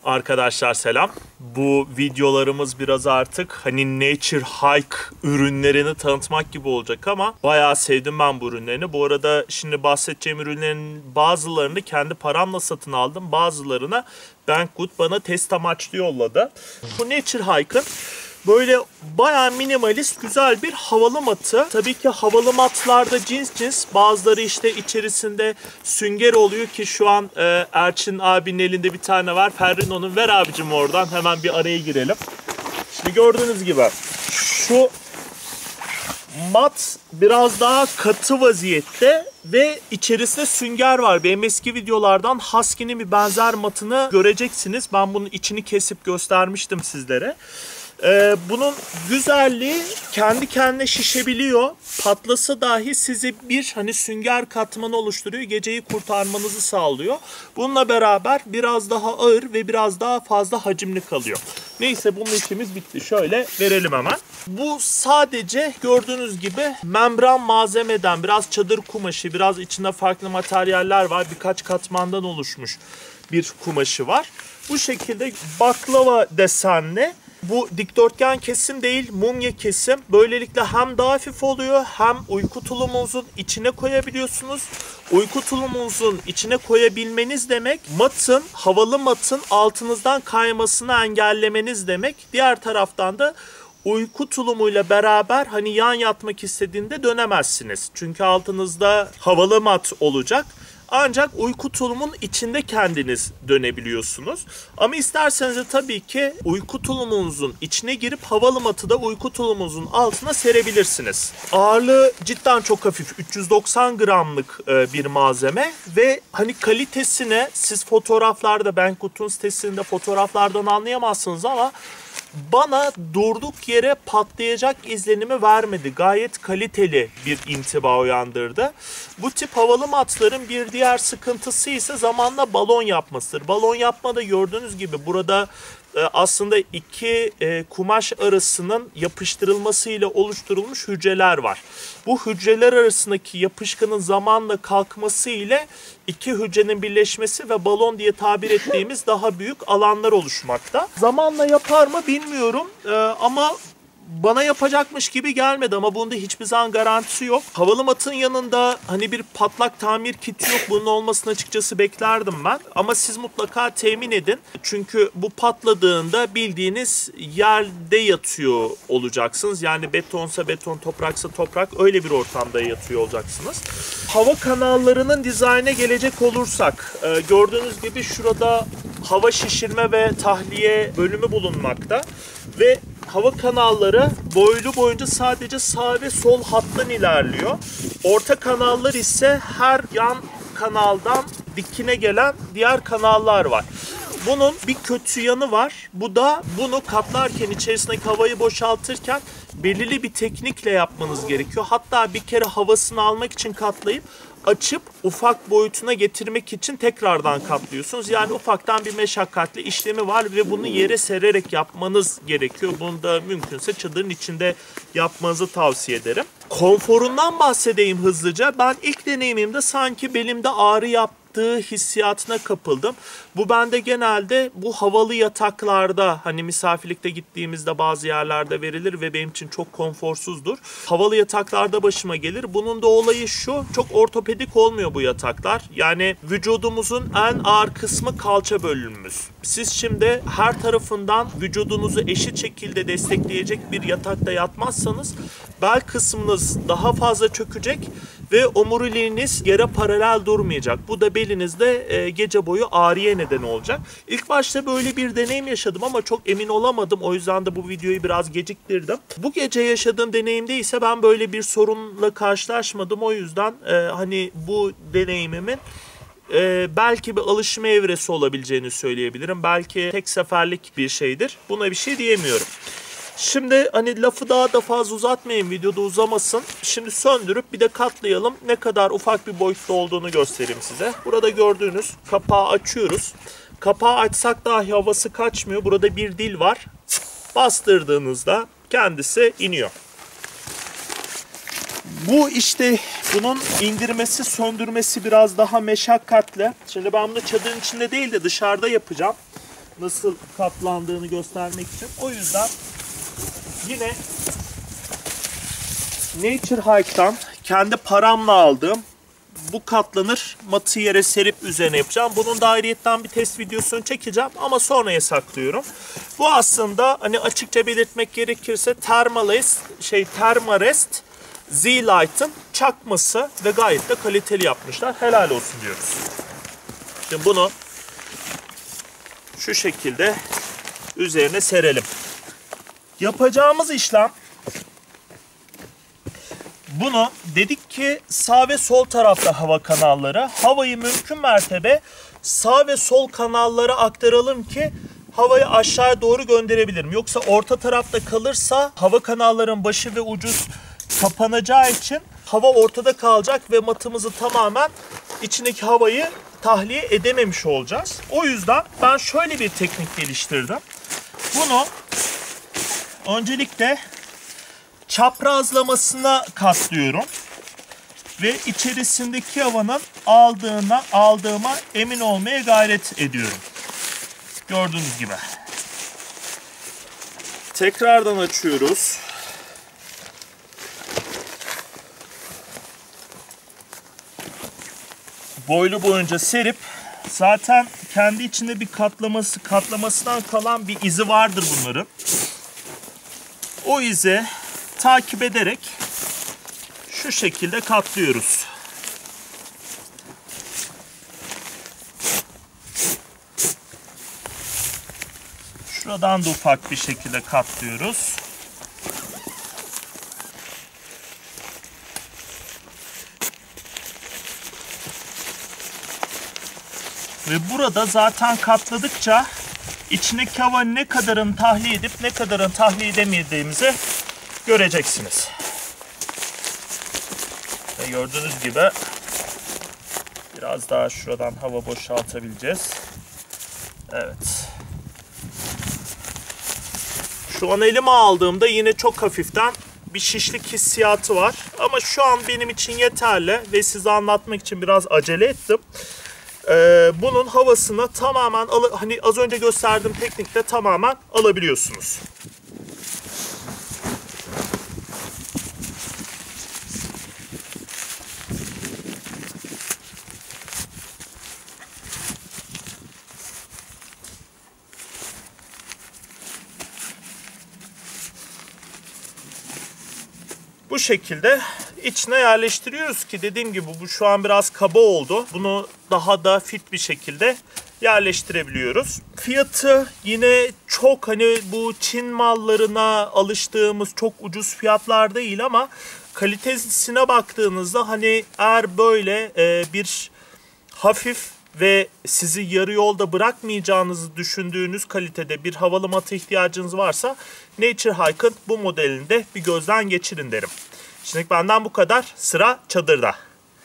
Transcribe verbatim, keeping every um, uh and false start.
Arkadaşlar selam. Bu videolarımız biraz artık hani nature hike ürünlerini tanıtmak gibi olacak ama bayağı sevdim ben bu ürünlerini. Bu arada şimdi bahsedeceğim ürünlerin bazılarını kendi paramla satın aldım. Bazılarına Banggood bana test amaçlı yolladı. Bu nature hike'ın böyle bayağı minimalist güzel bir havalı matı. Tabii ki havalı matlarda cins cins, bazıları işte içerisinde sünger oluyor ki şu an e, Erçin abinin elinde bir tane var. Ferrino'nun, ver abicim oradan, hemen bir araya girelim. Şimdi gördüğünüz gibi şu mat biraz daha katı vaziyette ve içerisinde sünger var. Benim eski videolardan Husky'nin bir benzer matını göreceksiniz. Ben bunun içini kesip göstermiştim sizlere. Ee, bunun güzelliği kendi kendine şişebiliyor. Patlasa dahi sizi bir hani sünger katmanı oluşturuyor. Geceyi kurtarmanızı sağlıyor. Bununla beraber biraz daha ağır ve biraz daha fazla hacimli kalıyor. Neyse, bunun işimiz bitti. Şöyle verelim hemen. Bu sadece gördüğünüz gibi membran malzemeden, biraz çadır kumaşı, biraz içinde farklı materyaller var. Birkaç katmandan oluşmuş bir kumaşı var. Bu şekilde baklava desenli. Bu dikdörtgen kesim değil, mumya kesim. Böylelikle hem daha hafif oluyor, hem uyku tulumunuzun içine koyabiliyorsunuz. Uyku tulumunuzun içine koyabilmeniz demek, matın, havalı matın altınızdan kaymasını engellemeniz demek. Diğer taraftan da uyku tulumuyla beraber hani yan yatmak istediğinde dönemezsiniz. Çünkü altınızda havalı mat olacak. Ancak uyku tulumun içinde kendiniz dönebiliyorsunuz. Ama isterseniz de tabii ki uyku tulumunuzun içine girip havalı matı da uyku tulumunuzun altına serebilirsiniz. Ağırlığı cidden çok hafif. üç yüz doksan gramlık bir malzeme ve hani kalitesine siz fotoğraflarda, Banggood'un sitesinde fotoğraflardan anlayamazsınız ama bana durduk yere patlayacak izlenimi vermedi. Gayet kaliteli bir intiba uyandırdı. Bu tip havalı matların bir diğer sıkıntısı ise zamanla balon yapmasıdır. Balon yapmada gördüğünüz gibi burada aslında iki kumaş arasının yapıştırılmasıyla oluşturulmuş hücreler var. Bu hücreler arasındaki yapışkanın zamanla kalkması ile iki hücrenin birleşmesi ve balon diye tabir ettiğimiz daha büyük alanlar oluşmakta. Zamanla yapar mı bilmiyorum ama bana yapacakmış gibi gelmedi, ama bunda hiçbir zaman garantisi yok. Havalı matın yanında hani bir patlak tamir kiti yok. Bunun olmasını açıkçası beklerdim ben. Ama siz mutlaka temin edin. Çünkü bu patladığında bildiğiniz yerde yatıyor olacaksınız. Yani betonsa beton, topraksa toprak, öyle bir ortamda yatıyor olacaksınız. Hava kanallarının dizaynına gelecek olursak, gördüğünüz gibi şurada hava şişirme ve tahliye bölümü bulunmakta. Ve hava kanalları boylu boyunca sadece sağ ve sol hattan ilerliyor. Orta kanallar ise her yan kanaldan dikine gelen diğer kanallar var. Bunun bir kötü yanı var. Bu da bunu katlarken, içerisindeki havayı boşaltırken belirli bir teknikle yapmanız gerekiyor. Hatta bir kere havasını almak için katlayıp açıp ufak boyutuna getirmek için tekrardan katlıyorsunuz. Yani ufaktan bir meşakkatli işlemi var ve bunu yere sererek yapmanız gerekiyor. Bunu da mümkünse çadırın içinde yapmanızı tavsiye ederim. Konforundan bahsedeyim hızlıca. Ben ilk deneyimimde sanki belimde ağrı yaptı hissiyatına kapıldım. Bu bende genelde bu havalı yataklarda, hani misafirlikte gittiğimizde bazı yerlerde verilir ve benim için çok konforsuzdur. Havalı yataklarda başıma gelir. Bunun da olayı şu: çok ortopedik olmuyor bu yataklar. Yani vücudumuzun en ağır kısmı kalça bölümümüz. Siz şimdi her tarafından vücudunuzu eşit şekilde destekleyecek bir yatakta yatmazsanız bel kısmınız daha fazla çökecek ve omuriliğiniz yere paralel durmayacak. Bu da belinizde e, gece boyu ağrıya neden olacak. İlk başta böyle bir deneyim yaşadım ama çok emin olamadım. O yüzden de bu videoyu biraz geciktirdim. Bu gece yaşadığım deneyimde ise ben böyle bir sorunla karşılaşmadım. O yüzden e, hani bu deneyimimin e, belki bir alışma evresi olabileceğini söyleyebilirim. Belki tek seferlik bir şeydir. Buna bir şey diyemiyorum. Şimdi hani lafı daha da fazla uzatmayayım, videoda uzamasın. Şimdi söndürüp bir de katlayalım. Ne kadar ufak bir boyutta olduğunu göstereyim size. Burada gördüğünüz kapağı açıyoruz. Kapağı açsak dahi havası kaçmıyor. Burada bir dil var. Bastırdığınızda kendisi iniyor. Bu işte bunun indirmesi, söndürmesi biraz daha meşakkatli. Şimdi ben bunu çadırın içinde değil de dışarıda yapacağım. nasıl katlandığını göstermek için. O yüzden yine Nature Hike'tan kendi paramla aldığım bu katlanır matı yere serip üzerine yapacağım. Bunun da ayrıyetten bir test videosunu çekeceğim ama sonraya saklıyorum. Bu aslında hani açıkça belirtmek gerekirse Thermalest, şey Thermarest Z-Light'ın çakması ve gayet de kaliteli yapmışlar. Helal olsun diyoruz. Şimdi bunu şu şekilde üzerine serelim. Yapacağımız işlem, bunu dedik ki sağ ve sol tarafta hava kanalları. Havayı mümkün mertebe sağ ve sol kanallara aktaralım ki havayı aşağıya doğru gönderebilirim. Yoksa orta tarafta kalırsa hava kanalların başı ve ucu kapanacağı için hava ortada kalacak ve matımızı tamamen içindeki havayı tahliye edememiş olacağız. O yüzden ben şöyle bir teknik geliştirdim. Bunu öncelikle çaprazlamasına katlıyorum ve içerisindeki havanın aldığına aldığıma emin olmaya gayret ediyorum. Gördüğünüz gibi. Tekrardan açıyoruz. Boylu boyunca serip, zaten kendi içinde bir katlaması katlamasından kalan bir izi vardır bunların. O izi takip ederek şu şekilde katlıyoruz. Şuradan da ufak bir şekilde katlıyoruz. Ve burada zaten katladıkça içindeki hava ne kadarını tahliye edip ne kadarını tahliye edemediğimizi göreceksiniz. Ve gördüğünüz gibi biraz daha şuradan hava boşaltabileceğiz. Evet. Şu an elime aldığımda yine çok hafiften bir şişlik hissiyatı var. Ama şu an benim için yeterli ve size anlatmak için biraz acele ettim. Ee, bunun havasını tamamen hani az önce gösterdiğim teknikte tamamen alabiliyorsunuz. Bu şekilde içine yerleştiriyoruz ki dediğim gibi bu şu an biraz kaba oldu. Bunu daha da fit bir şekilde yerleştirebiliyoruz. Fiyatı yine çok hani bu Çin mallarına alıştığımız çok ucuz fiyatlar değil ama kalitesine baktığınızda hani eğer böyle e, bir hafif ve sizi yarı yolda bırakmayacağınızı düşündüğünüz kalitede bir havalı mata ihtiyacınız varsa Nature Hike'ın bu modelinde bir gözden geçirin derim. Şimdi benden bu kadar. Sıra çadırda.